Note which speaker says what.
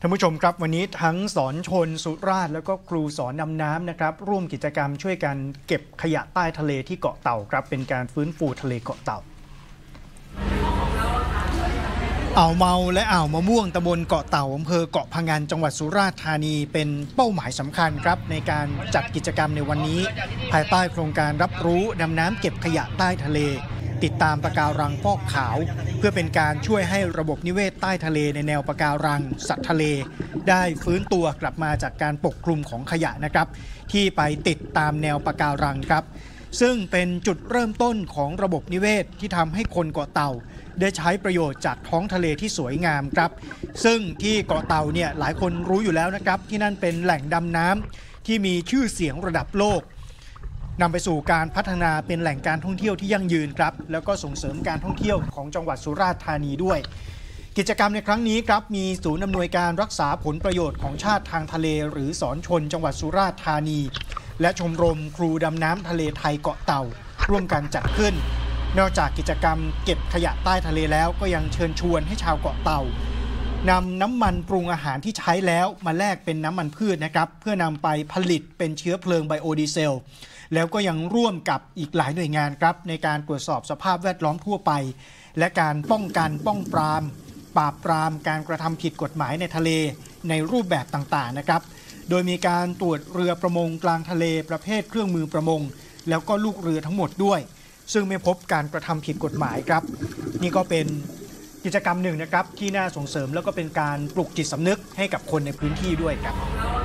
Speaker 1: ท่านผู้ชมครับวันนี้ทั้งสอนชนสุราษฎร์แล้วก็ครูสอนดำน้ำนะครับร่วมกิจกรรมช่วยกันเก็บขยะใต้ทะเลที่เกาะเต่าครับเป็นการฟื้นฟูทะเลเกาะเต่าอ่าวเมาและอ่าวมะม่วงตำบลเกาะเต่าอำเภอเกาะพะงันจังหวัดสุราษฎร์ธานีเป็นเป้าหมายสำคัญครับในการจัดกิจกรรมในวันนี้ภายใต้โครงการรับรู้ดำน้ำเก็บขยะใต้ทะเลติดตามปะการังฟอกขาวเพื่อเป็นการช่วยให้ระบบนิเวศใต้ทะเลในแนวปะการังสัตว์ทะเลได้ฟื้นตัวกลับมาจากการปกคลุมของขยะนะครับที่ไปติดตามแนวปะการังครับซึ่งเป็นจุดเริ่มต้นของระบบนิเวศที่ทำให้คนเกาะเต่าได้ใช้ประโยชน์จากท้องทะเลที่สวยงามครับซึ่งที่เกาะเต่าเนี่ยหลายคนรู้อยู่แล้วนะครับที่นั่นเป็นแหล่งดำน้ำที่มีชื่อเสียงระดับโลกนำไปสู่การพัฒนาเป็นแหล่งการท่องเที่ยวที่ยั่งยืนครับแล้วก็ส่งเสริมการท่องเที่ยวของจังหวัดสุราษฎร์ธานีด้วยกิจกรรมในครั้งนี้ครับมีศูนย์อำนวยการรักษาผลประโยชน์ของชาติทางทะเลหรือสอนชนจังหวัดสุราษฎร์ธานีและชมรมครูดำน้ำทะเลไทยเกาะเต่าร่วมกันจัดขึ้นนอกจากกิจกรรมเก็บขยะใต้ทะเลแล้วก็ยังเชิญชวนให้ชาวเกาะเต่านำน้ำมันปรุงอาหารที่ใช้แล้วมาแลกเป็นน้ำมันพืชนะครับเพื่อนำไปผลิตเป็นเชื้อเพลิงไบโอดีเซลแล้วก็ยังร่วมกับอีกหลายหน่วยงานครับในการตรวจสอบสภาพแวดล้อมทั่วไปและการป้องกันป้องปรามปราบปรามการกระทำผิดกฎหมายในทะเลในรูปแบบต่างๆนะครับโดยมีการตรวจเรือประมงกลางทะเลประเภทเครื่องมือประมงแล้วก็ลูกเรือทั้งหมดด้วยซึ่งไม่พบการกระทำผิดกฎหมายครับนี่ก็เป็นกิจกรรมหนึ่งนะครับที่น่าส่งเสริมแล้วก็เป็นการปลุกจิตสำนึกให้กับคนในพื้นที่ด้วยครับ